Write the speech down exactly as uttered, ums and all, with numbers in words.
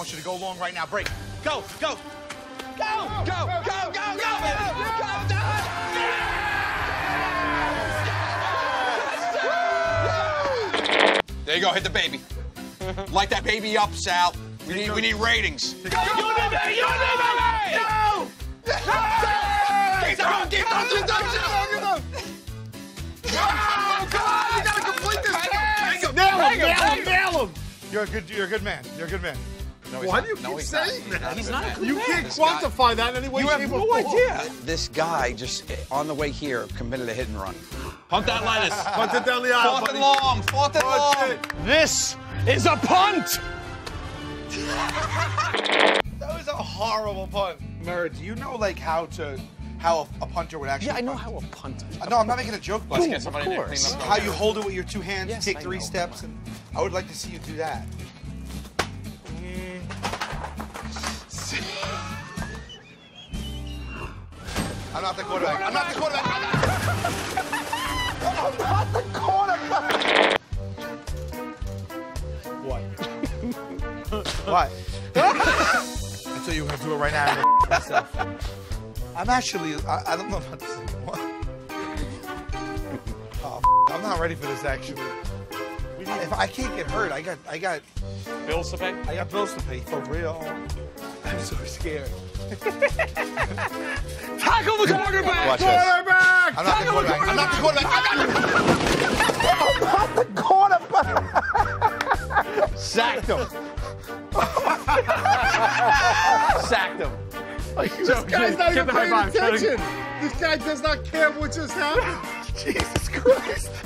want you to go long right now. Break. Go, go. Go, go, go, go, go, go, go, go. There you go, hit the baby. Light that baby up, Sal. We need, we need ratings. Go, go, go, go, go! Keep going, keep going, keep going. Oh, come on, you gotta complete this. Nail him, nail him, nail him. You're a good, you're a good man. You're a good man. No, Why not. do you no, keep he's saying not. that? He's not a good You man. can't This quantify guy, that in any way, you shape, have or no form. idea. This guy just, on the way here, committed a hit and run. Punt that lettuce. Punt it down the aisle, Fourth and buddy. long, fourth and long. Punt This is a punt. That was a horrible punt. Murray, do you know like how to, how a, a punter would actually? Yeah, I know punt? how a punt. Uh, No, I'm not making a joke. Let's But get somebody to clean up. how you hold it with your two hands, Yes, take I three know. steps, and I would like to see you do that. I'm not the quarterback. I'm not the quarterback. I'm not the quarterback. What? What? I thought you were gonna do it right now. Myself. I'm actually. I, I don't know about this. What? Oh, I'm not ready for this. Actually, if I can't get hurt, I got. I got. Bills to pay? I got bills to pay for real. I'm so scared. Tackle the quarterback! Watch this. Quarterback! I'm not the quarterback. I'm not the quarterback. I'm not the quarterback. Sacked him. Sacked him. This guy's not Give even the high paying five. attention. This guy does not care what just happened. Jesus Christ.